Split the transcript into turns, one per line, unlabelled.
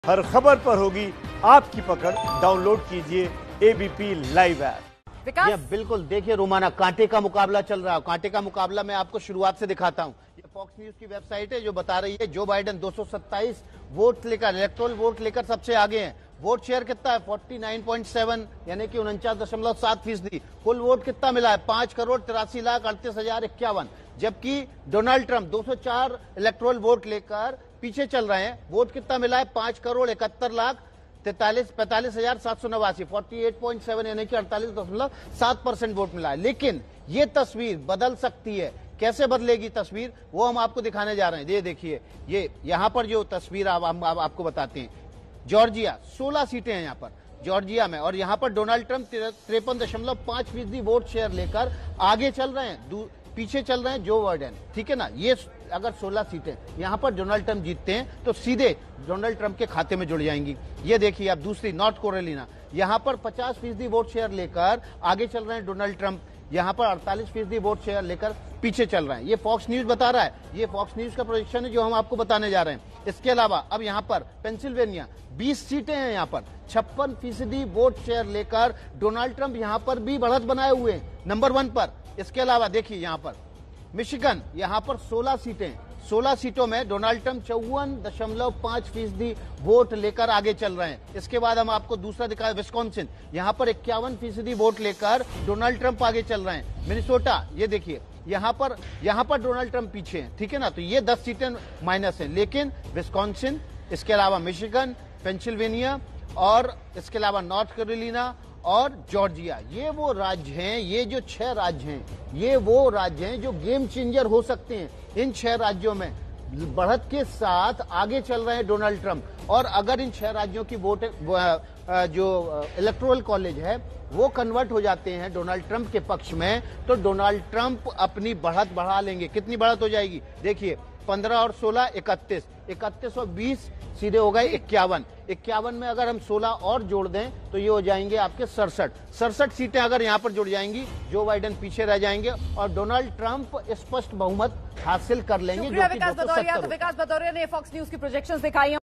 हर खबर पर होगी आपकी पकड़। डाउनलोड कीजिए एबीपी लाइव ऐप।
ये बिल्कुल देखिए रोमाना कांटे का मुकाबला चल रहा है। कांटे का मुकाबला मैं आपको शुरुआत से दिखाता हूं। ये फॉक्स न्यूज की वेबसाइट है जो बता रही है जो बाइडेन 227 वोट लेकर इलेक्टोरल वोट लेकर सबसे आगे हैं। वोट शेयर कितना है 49.7 यानी कि 49.7%। कुल वोट कितना मिला है 5,83,38,051। जबकि डोनाल्ड ट्रंप 204 इलेक्टोरल वोट लेकर पीछे चल रहे हैं। वोट कितना मिला है 5,71,45,789 48.7 यानी कि 48.7% वोट मिला है। लेकिन ये तस्वीर बदल सकती है। कैसे बदलेगी तस्वीर वो हम आपको दिखाने जा रहे हैं। ये देखिए ये यहां पर जो तस्वीर हम आपको बताते हैं। जॉर्जिया 16 सीटें हैं यहां पर जॉर्जिया में, और यहां पर डोनाल्ड ट्रंप 53.5% वोट शेयर लेकर आगे चल रहे हैं। पीछे चल रहे हैं जो बाइडेन, ठीक है ना। ये अगर 16 सीटें यहां पर डोनाल्ड ट्रंप जीतते हैं तो सीधे डोनाल्ड ट्रंप के खाते में जुड़ जाएंगी। ये देखिए आप दूसरी नॉर्थ कैरोलिना, यहां पर 50% वोट शेयर लेकर आगे चल रहे हैं डोनाल्ड ट्रंप। यहां पर 48% वोट शेयर लेकर पीछे चल रहे हैं। ये फॉक्स न्यूज बता रहा है। ये फॉक्स न्यूज का प्रोजेक्शन है जो हम आपको बताने जा रहे हैं। इसके अलावा अब यहां पर पेंसिल्वेनिया 20 सीटें हैं। यहां पर 56% वोट शेयर लेकर डोनाल्ड ट्रंप यहां पर भी बढ़त बनाए हुए हैं नंबर 1 पर। इसके अलावा देखिए यहां पर मिशिगन, यहां पर 16 सीटें, 16 सीटों में डोनाल्ड ट्रंप 54.5% वोट लेकर आगे चल रहे हैं। इसके बाद हम आपको दूसरा दिखाएं विस्कॉन्सिन, यहां पर 51% वोट लेकर डोनाल्ड ट्रंप आगे चल रहे हैं। मिनेसोटा ये देखिए यहां पर डोनाल्ड ट्रंप पीछे हैं, ठीक है ना। तो ये 10 सीटें माइनस हैं। लेकिन विस्कॉन्सिन, इसके अलावा मिशिगन, पेंसिल्वेनिया और इसके अलावा नॉर्थ कैरोलिना और जॉर्जिया, ये वो राज्य हैं, ये जो 6 राज्य हैं, ये वो राज्य हैं जो गेम चेंजर हो सकते हैं। इन 6 राज्यों में बढ़त के साथ आगे चल रहे हैं डोनाल्ड ट्रंप। और अगर इन 6 राज्यों की वोट जो इलेक्टोरल कॉलेज है वो कन्वर्ट हो जाते हैं डोनाल्ड ट्रंप के पक्ष में, तो डोनाल्ड ट्रंप अपनी बढ़त बढ़ा लेंगे। कितनी बढ़त हो जाएगी देखिए 15 और 16 31, 31 और 20 सीधे हो गए 51। 51 में अगर हम 16 और जोड़ दें तो ये हो जाएंगे आपके 67 सीटें। अगर यहां पर जुड़ जाएंगी जो बाइडेन पीछे रह जाएंगे और डोनाल्ड ट्रंप स्पष्ट बहुमत हासिल कर लेंगे।
विकास भदौरिया ने फॉक्स न्यूज की प्रोजेक्शंस दिखाई।